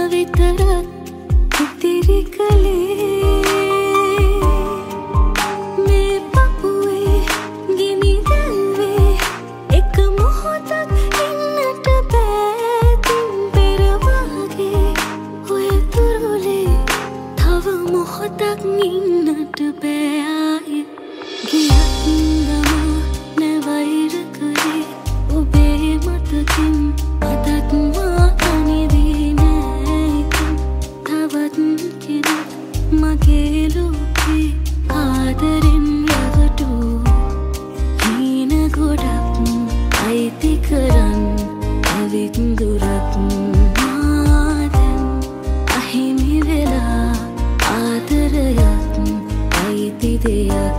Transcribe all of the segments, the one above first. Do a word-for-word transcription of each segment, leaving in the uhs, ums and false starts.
විතරක් ඉතිරි කලේ මේ පපුවේ ගිනි දැල්වේ එක මොහොතක් ඉන්නට බෑ තින් පෙර වගේ ඔය තුරුලේ තව මොහොතක් ඉන්නට බෑ ආයේ ගියත් දමා නැවයිර කරේ ඔබේ මතකින් අදත් මා තනිවී නෑ ඉතින් තවත් කෙනෙක් මගේ ලෝකේ ආදරෙන් රැවටූ හීන ගොඩක් අයිති කරන් ඇවිත් දුරක් මා දැන් අහිමි වෙලා ආදරයක් අයිති දෙයක්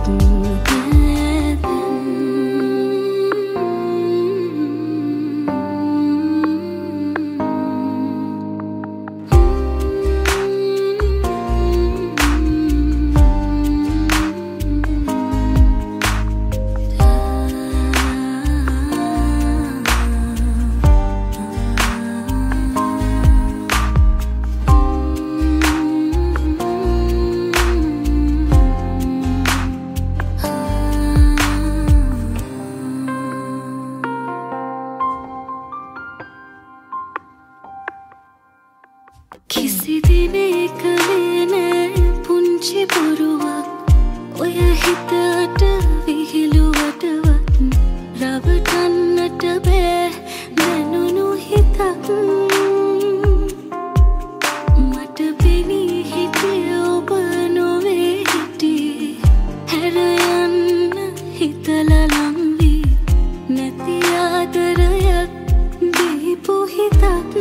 කිසි දිනෙක නෑ පුංචි බොරුවක් ඔය හිතට විහිළුවටවත් රවටන්නට බෑ දැනුණු හිතක් මට පෙනී හිටිය ඔබ නොවේ හිටියේ හැර යන්න හිතලා ලං වී නැති ආදරයක් දීපු හිතක්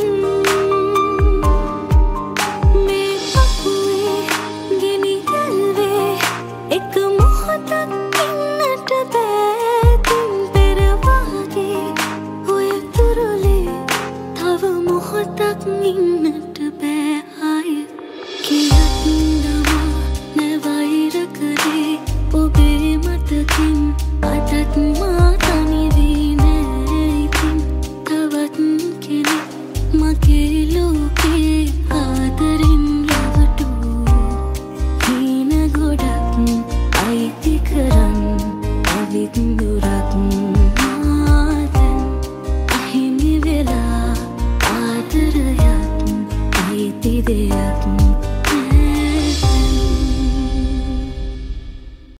එක මොහොතක් ඉන්නට බෑ තින් පෙර වගේ ඔය තුරුලේ තව මොහොතක් ඉන්නට බෑ ආයේ ගියත් දමා නැවයිර කරේ ඔබේ මතකින් අදත් මා